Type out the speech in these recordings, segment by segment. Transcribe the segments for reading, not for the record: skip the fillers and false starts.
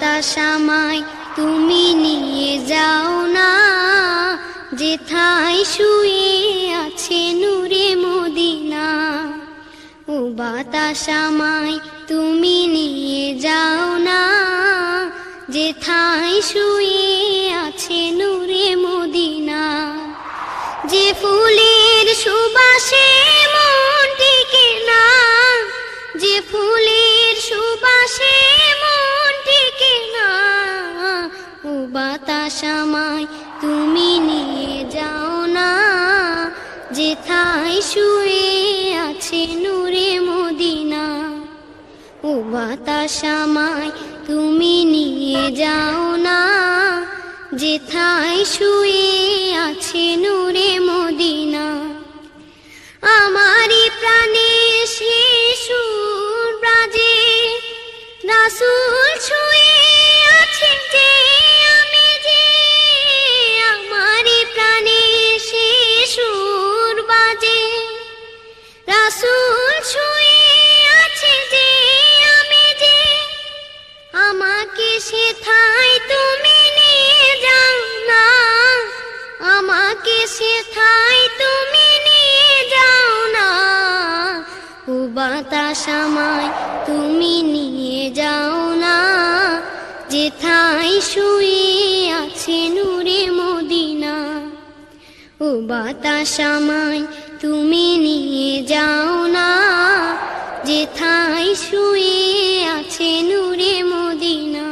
বাতাস আমায় তুমি নিয়ে যাও না, যেথায় শুয়ে আছে নূরে মদিনা। ও বাতাস আমায় তুমি নিয়ে যাও না, যেথায় শুয়ে আছে নূরে মদিনা। যে ফুলের সুবাসে মন টিকে না, যে ফুলের সুবাসে মন টিকে না। ও বাতাস আমায় তুমি নিয়ে যাও না, যেথায় শুয়ে আছে নূরে মদিনা। ও বাতাস আমায় তুমি নিয়ে যাও না, যেথায় শুয়ে আছে নূরে মদিনা। আমারি প্রাণে শিশুর ব্রাজে রাসূল ছুঁয়ে আছেন যে, আমি যে আমারি প্রাণে শিশুর বাজে রাসূল ছুঁয়ে আছে যে, আমি যে আমাকে সেথায় তুমি নিয়ে যাও না, আমাকে সেথায় তুমি নিয়ে যাও না। ও বাতাস আমায় তুমি নিয়ে যাও না, যেথায় শুয়ে আছে নূরে মদিনা। ও বাতাস আমায় তুমি নিয়ে যাও না, যেথায় শুয়ে আছে নূরে মদিনা।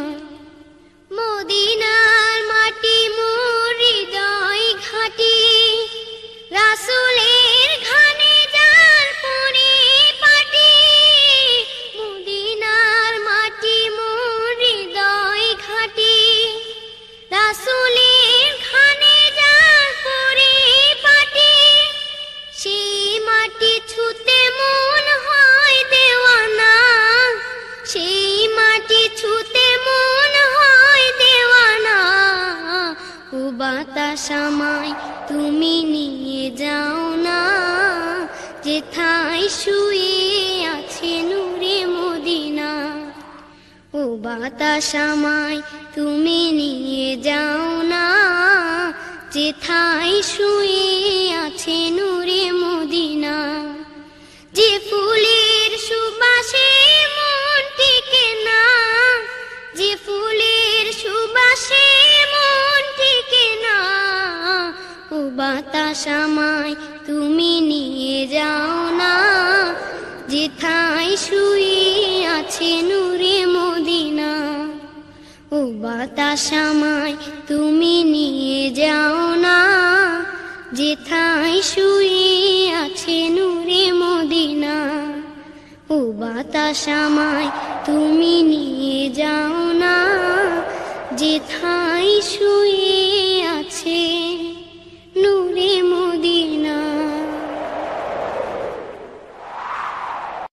মদিনার মাটি মোর হৃদয় ঘাটি, রাসূলের ঘানে যার পরিপাটি। মদিনার মাটি মোর হৃদয় ঘাটি, রাসূলের ঘানে যার পরিপাটি। সেই মাটি ছুঁতে মন হয় দেওয়ানা, সেই মাটি ছুঁতে মন হয় দেওয়ানা। ও বাতাস আমায় তুমি নিয়ে যাও না, যেথায় শুয়ে আছে নূরে মদিনা। ও বাতাস আমায় তুমি নিয়ে যাও না, যেথায় শুয়ে আছে নূরে মদিনা। যে ফুলের সুবাসে মন টিকে না, যে ফুলের সুবাসে মন টিকে না। ও বাতাস আমায় তুমি নিয়ে যাও না, যেথায় শুয়ে আছে নূরে মদিনা। ও বাতাস আমায় তুমি নিয়ে যাও না, যেথায় শুয়ে আছে নূরে মদিনা। ও বাতাস আমায় তুমি নিয়ে যাও না, যেথায় শুয়ে আছে